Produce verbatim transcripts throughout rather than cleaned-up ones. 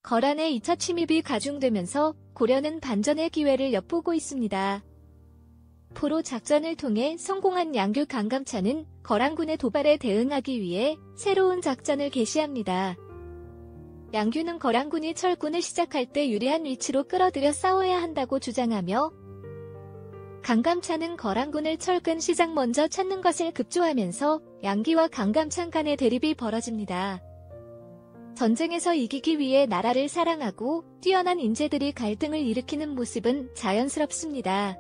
거란의 이 차 침입이 가중되면서 고려는 반전의 기회를 엿보고 있습니다. 포로 작전을 통해 성공한 양규 강감찬은 거란군의 도발에 대응하기 위해 새로운 작전을 개시합니다. 양규는 거란군이 철군을 시작할 때 유리한 위치로 끌어들여 싸워야 한다고 주장하며 강감찬은 거란군을 철근 시작 먼저 찾는 것을 급조하면서 양기와 강감찬 간의 대립이 벌어집니다. 전쟁에서 이기기 위해 나라를 사랑하고 뛰어난 인재들이 갈등을 일으키는 모습은 자연스럽습니다.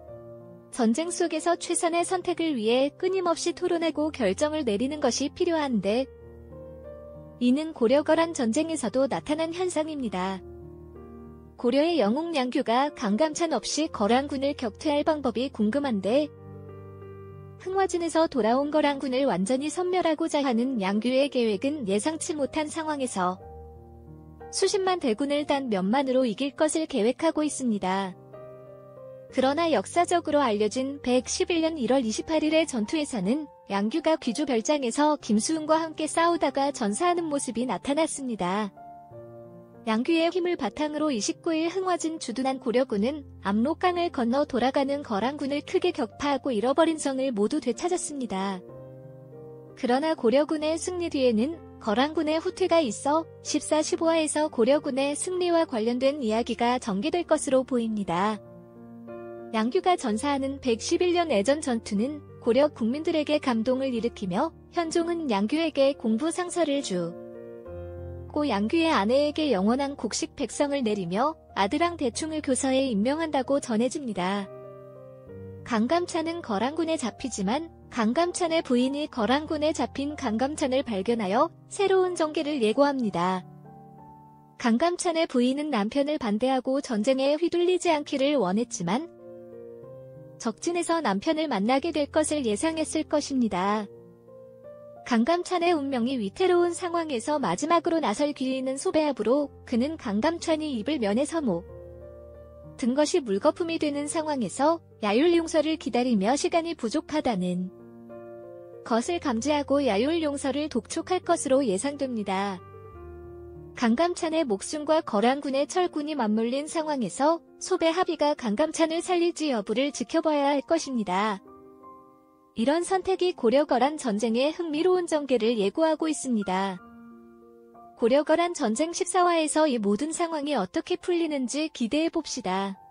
전쟁 속에서 최선의 선택을 위해 끊임없이 토론하고 결정을 내리는 것이 필요한데 이는 고려-거란 전쟁에서도 나타난 현상입니다. 고려의 영웅 양규가 강감찬 없이 거란군을 격퇴할 방법이 궁금한데 흥화진에서 돌아온 거란군을 완전히 섬멸하고자 하는 양규의 계획은 예상치 못한 상황에서 수십만 대군을 단 몇만으로 이길 것을 계획하고 있습니다. 그러나 역사적으로 알려진 백십일 년 일월 이십팔일의 전투에서는 양규가 귀주 별장에서 김수훈과 함께 싸우다가 전사하는 모습이 나타났습니다. 양규의 힘을 바탕으로 이십구일 흥화진 주둔한 고려군은 압록강을 건너 돌아가는 거란군을 크게 격파하고 잃어버린 성을 모두 되찾았습니다. 그러나 고려군의 승리 뒤에는 거란군의 후퇴가 있어 십사, 십오화에서 고려군의 승리와 관련된 이야기가 전개될 것으로 보입니다. 양규가 전사하는 백십일 년 애전 전투는 고려 국민들에게 감동을 일으키며 현종은 양규에게 공부 상서를 주고 양규의 아내에게 영원한 곡식 백성을 내리며 아들왕 대충을 교서에 임명한다고 전해집니다. 강감찬은 거란군에 잡히지만 강감찬의 부인이 거란군에 잡힌 강감찬을 발견하여 새로운 전개를 예고합니다. 강감찬의 부인은 남편을 반대하고 전쟁에 휘둘리지 않기를 원했지만 적진에서 남편을 만나게 될 것을 예상했을 것입니다. 강감찬의 운명이 위태로운 상황에서 마지막으로 나설 기회는 소배합으로 그는 강감찬이 입을 면에서 모 든 것이 물거품이 되는 상황에서 야율용서를 기다리며 시간이 부족하다는 것을 감지하고 야율용서를 독촉할 것으로 예상됩니다. 강감찬의 목숨과 거란군의 철군이 맞물린 상황에서 소배 합의가 강감찬을 살릴지 여부를 지켜봐야 할 것입니다. 이런 선택이 고려-거란 전쟁의 흥미로운 전개를 예고하고 있습니다. 고려-거란 전쟁 십사화에서 이 모든 상황이 어떻게 풀리는지 기대해봅시다.